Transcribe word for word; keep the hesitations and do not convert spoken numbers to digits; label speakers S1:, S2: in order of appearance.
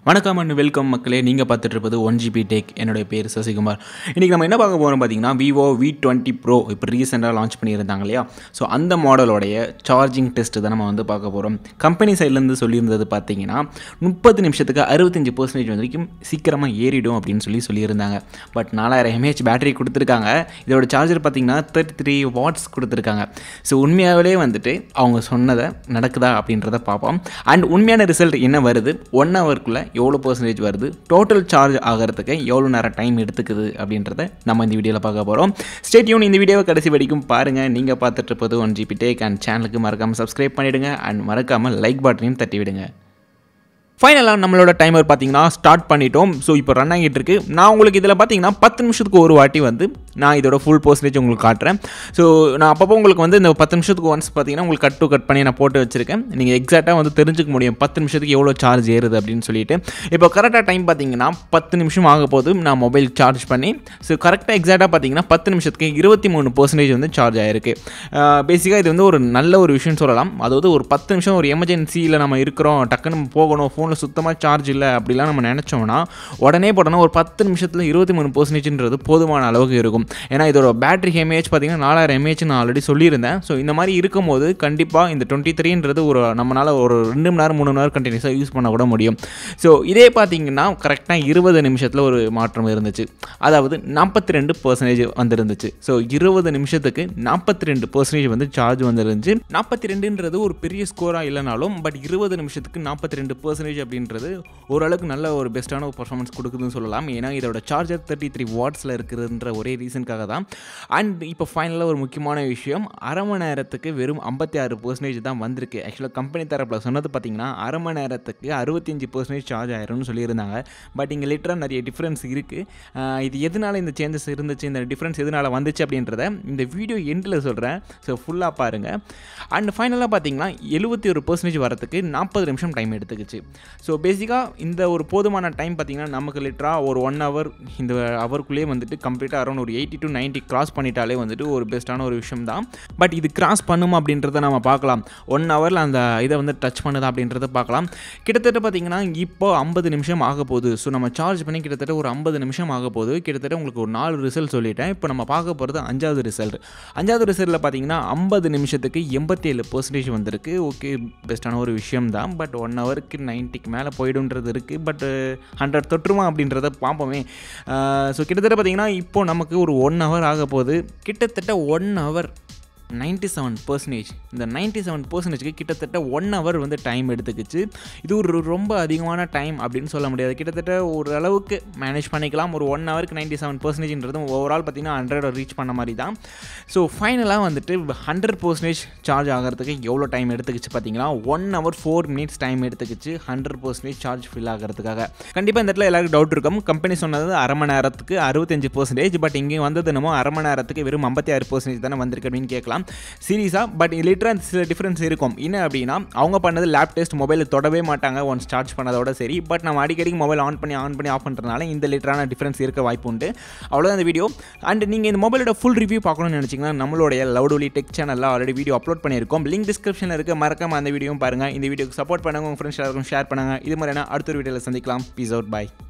S1: வணக்கம் and welcome மக்களே. நீங்கள் பார்த்துட்டு இருப்பது ஒன் ஜிபி டேக். என்னுடைய பேர் சசிகுமார். இன்றைக்கி நம்ம என்ன பார்க்க போகிறோம் பார்த்தீங்கன்னா, விவோ வி டுவெண்ட்டி ப்ரோ இப்போ ரீசெண்டாக லான்ச் பண்ணியிருந்தாங்க இல்லையா. ஸோ அந்த மாடலோடைய சார்ஜிங் டெஸ்ட்டு தான் நம்ம வந்து பார்க்க போகிறோம். கம்பெனி சைட்லேருந்து சொல்லியிருந்தது பார்த்தீங்கன்னா முப்பது நிமிஷத்துக்கு அறுபத்தஞ்சு பர்சன்டேஜ் வரைக்கும் சீக்கிரமாக ஏறிடும் அப்படின்னு சொல்லி சொல்லியிருந்தாங்க. பட் நாலாயிரம் எம்ஏஹெச் பேட்டரி கொடுத்துருக்காங்க. இதோட சார்ஜர் பார்த்தீங்கன்னா தேர்ட்டி த்ரீ வாட்ஸ் கொடுத்துருக்காங்க. ஸோ உண்மையாகவே வந்துட்டு அவங்க சொன்னதை நடக்குதா அப்படின்றத பார்ப்போம். அண்ட் உண்மையான ரிசல்ட் என்ன வருது, ஒன் ஹவருக்குள்ளே எவ்வளோ பர்சன்டேஜ் வருது, டோட்டல் சார்ஜ் ஆகிறதுக்கு எவ்வளோ நேரம் டைம் எடுத்துக்குது அப்படின்றத நம்ம இந்த வீடியோவில் பார்க்க போகிறோம். Stay tune. இந்த வீடியோவை கடைசி வரைக்கும் பாருங்கள். நீங்கள் பார்த்துட்டு இருப்பது ஒன் ஜிபி டேக். அண்ட் சேனலுக்கு மறக்காமல் சப்ஸ்கிரைப் பண்ணிவிடுங்க. அண்ட் மறக்காமல் லைக் பட்டனையும் தட்டி விடுங்க. ஃபைனலாக நம்மளோட டைமர் பார்த்தீங்கன்னா ஸ்டார்ட் பண்ணிட்டோம். ஸோ இப்போ ரன் ஆகிட்டு இருக்கு. நான் உங்களுக்கு இதில் பார்த்தீங்கன்னா பத்து நிமிஷத்துக்கு ஒரு வாட்டி வந்து நான் இதோட ஃபுல் பர்சன்டேஜ் உங்களுக்கு காட்டுறேன். ஸோ நான் அப்பப்போ உங்களுக்கு வந்து இந்த பத்து நிமிஷத்துக்கு ஒன்ஸ் பார்த்தீங்கன்னா உங்களுக்கு கட் டு கட் பண்ணி நான் போட்டு வச்சிருக்கேன். நீங்கள் எக்ஸாக்டாக வந்து தெரிஞ்சுக்க முடியும் பத்து நிமிஷத்துக்கு எவ்வளோ சார்ஜ் ஏறுது அப்படின்னு சொல்லிட்டு. இப்போ கரெக்டாக டைம் பார்த்தீங்கன்னா பத்து நிமிஷம் ஆக போது நான் மொபைல் சார்ஜ் பண்ணி. ஸோ கரெக்டாக எக்ஸாக்டாக பார்த்தீங்கன்னா பத்து நிமிஷத்துக்கு இருபத்தி மூணு பர்சன்டேஜ் வந்து சார்ஜ் ஆகிருக்கு. பேசிக்காக இது வந்து ஒரு நல்ல ஒரு விஷயம் சொல்லலாம். அதாவது ஒரு பத்து நிமிஷம் ஒரு எமர்ஜென்சியில் நம்ம இருக்கிறோம், டக்குன்னு போகணும், ஃபோன் சுத்தமாக சார்ஜ் இல்லை அப்படிலாம் நம்ம நினச்சோம்னா உடனே போட்டோம்னா ஒரு பத்து நிமிஷத்தில் இருபத்தி மூணு பர்சன்டேஜ்ன்றது போதுமான அளவுக்கு இருக்கும். ஏன்னா இதோட பேட்டரி எம்ஏஹெச் பார்த்தீங்கன்னா நாலாயிரம் எம்ஏஹெச் நான் ஆல்ரெடி சொல்லியிருந்தேன். ஸோ இந்த மாதிரி இருக்கும்போது கண்டிப்பாக இந்த டுவெண்ட்டி த்ரீன்றது ஒரு நம்மளால் ஒரு ரெண்டு மணி நேரம் மூணு மணி நேரம் கண்டினியூஸாக யூஸ் பண்ண கூட முடியும். ஸோ இதே பார்த்தீங்கன்னா கரெக்டாக இருபது நிமிஷத்தில் ஒரு மாற்றம் இருந்துச்சு. அதாவது நாற்பத்தி ரெண்டு பர்சன்டேஜ் வந்துருந்துச்சு. ஸோ இருபது நிமிஷத்துக்கு நாற்பத்தி ரெண்டு பர்சன்டேஜ் வந்து சார்ஜ் வந்துருந்துச்சு. நாற்பத்தி ரெண்டுன்றது ஒரு பெரிய ஸ்கோராக இல்லைனாலும் பட் இருபது நிமிஷத்துக்கு நாற்பத்தி ரெண்டு பர்சன்டேஜ் அப்படின்றது ஓரளவுக்கு நல்ல ஒரு பெஸ்ட்டான ஒரு பர்ஃபார்மன்ஸ் கொடுக்குதுன்னு சொல்லலாம். ஏன்னா இதோட சார்ஜர் தேர்ட்டி த்ரீ வாட்ஸில் இருக்குதுன்ற ஒரே ரீசனுக்காக தான். அண்ட் இப்போ ஃபைனலாக ஒரு முக்கியமான விஷயம், அரை மணி நேரத்துக்கு வெறும் ஐம்பத்தி ஆறு பர்சன்டேஜ் தான் வந்திருக்கு. ஆக்சுவலாக கம்பெனி தரப்பில் சொன்னது பார்த்தீங்கன்னா அரை மணி நேரத்துக்கு அறுபத்தஞ்சு பர்சன்டேஜ் சார்ஜ் ஆயிரும்னு சொல்லியிருந்தாங்க. பட் இங்கே லிட்டராக நிறைய டிஃப்ரென்ஸ் இருக்குது. இது எதனால் இந்த சேஞ்சஸ் இருந்துச்சு, இந்த டிஃப்ரென்ஸ் எதனால் வந்துச்சு அப்படின்றத இந்த வீடியோ எண்டில் சொல்கிறேன். ஸோ ஃபுல்லாக பாருங்கள். அண்ட் ஃபைனலாக பார்த்தீங்கன்னா எழுபத்தி ஒரு பர்சன்டேஜ் வரத்துக்கு நாற்பது நிமிஷம் டைம் எடுத்துக்கிச்சு. ஸோ பேசிக்காக இந்த ஒரு போதுமான டைம் பார்த்திங்கன்னா நமக்கு லிட்டராக ஒரு ஒன் ஹவர் இந்த ஹவருக்குள்ளேயே வந்துட்டு கம்ப்ளீட்டாக அரௌண்ட் ஒரு எயிட்டி டு நைன்ட்டி கிராஸ் பண்ணிட்டாலே வந்துட்டு ஒரு பெஸ்ட்டான ஒரு விஷயம் தான். பட் இது கிராஸ் பண்ணுமா அப்படின்றத நம்ம பார்க்கலாம். ஒன் ஹவரில் அந்த இதை வந்து டச் பண்ணுதா அப்படின்றத பார்க்கலாம். கிட்டத்தட்ட பார்த்திங்கன்னா இப்போ ஐம்பது நிமிஷம் ஆக போகுது. ஸோ நம்ம சார்ஜ் பண்ணி கிட்டத்தட்ட ஒரு ஐம்பது நிமிஷம் ஆக போகுது. கிட்டத்தட்ட உங்களுக்கு ஒரு நாலு ரிசல்ட் சொல்லிட்டேன். இப்போ நம்ம பார்க்க போகிறது அஞ்சாவது ரிசல்ட். அஞ்சாவது ரிசல்ட்டில் பார்த்திங்கன்னா ஐம்பது நிமிஷத்துக்கு எண்பத்தி ஏழு பர்சன்டேஜ் வந்திருக்கு. ஓகே, பெஸ்ட்டான ஒரு விஷயம் தான். பட் ஒன் ஹவருக்கு நைன்ட்டிக்கு மேலே போய்டுன்றது இருக்குது. பட் ஹண்ட்ரட் தொற்றுமா அப்படின்றத பார்ப்போமே. ஸோ கிட்டத்தட்ட பார்த்திங்கன்னா இப்போது நமக்கு ஒரு ஒன் ஹவர் ஆக போகுது. கிட்டத்தட்ட one hour ninety seven percentage இந்த நைன்ட்டி செவன் பர்சன்டேஜ்க்கு கிட்டத்தட்ட ஒன் ஹவர் வந்து டைம் எடுத்துக்கிச்சு. இது ஒரு ரொம்ப அதிகமான டைம் அப்படின்னு சொல்ல முடியாது. கிட்டத்தட்ட ஒரு அளவுக்கு மேனேஜ் பண்ணிக்கலாம். ஒரு ஒன் ஹவருக்கு நைன்ட்டி செவன் பர்சன்டேஜ்ன்றது ஓவரால் பார்த்திங்கன்னா ஹண்ட்ரட் ரீச் பண்ண மாதிரி தான். ஸோ ஃபைனலாக வந்துட்டு ஹண்ட்ரட் பர்சன்டேஜ் சார்ஜ் ஆகிறதுக்கு எவ்வளோ டைம் எடுத்துக்கிச்சு பார்த்தீங்கன்னா one hour four minutes time எடுத்துக்கிச்சு ஹண்ட்ரட் பர்சன்டேஜ் சார்ஜ் ஃபில் ஆகிறதுக்காக. கண்டிப்பாக இந்த இடத்துல எல்லாருக்கும் டவுட் இருக்கும். கம்பெனி சொன்னது அரை மணி நேரத்துக்கு அறுபத்தஞ்சு பர்சன்டேஜ், பட் இங்கே வந்தது என்னமோ அரை மணி நேரத்துக்கு வெறும் ஐம்பத்தி ஆறு பர்சன்டேஜ் தானே வந்திருக்கு அப்படின்னு கேட்கலாம் சீரியஸாக. பட் லிட்டராக சில டிஃப்ரென்ஸ் இருக்கும். என்ன அப்படின்னா அவங்க பண்ணது லேப் டெஸ்ட், மொபைலில் தொடவே மாட்டாங்க ஒன்ஸ் சார்ஜ் பண்ணதோட சரி. பட் நம்ம அடிக்கடி மொபைல் ஆன் பண்ணி ஆன் பண்ணி ஆஃப் பண்ணுறதுனால இந்த லிட்டரான டிஃப்ரென்ஸ் இருக்க வாய்ப்பு உண்டு. அவ்வளோதான் இந்த வீடியோ. அண்ட் நீங்கள் இந்த மொபைலோட ஃபுல் ரிவ்யூ பார்க்கணும்னு நினச்சிங்கன்னா நம்மளுடைய லவுடோலி டெக் சேனலில் ஆல்ரெடி வீடியோ அப்லோட் பண்ணியிருக்கோம். லிங்க் டிஸ்கிரிப்ஷனில் இருக்க, மறக்காம அந்த வீடியோவும் பாருங்கள். இந்த வீடியோக்கு சப்போர்ட் பண்ணுங்கள், உங்கள் ஃப்ரெண்ட்ஸ் எல்லாருக்கும் ஷேர் பண்ணுங்கள். இது மாதிரியான அடுத்த ஒரு வீடியோவில் சந்திக்கலாம். பீஸ் அவுட், பாய்.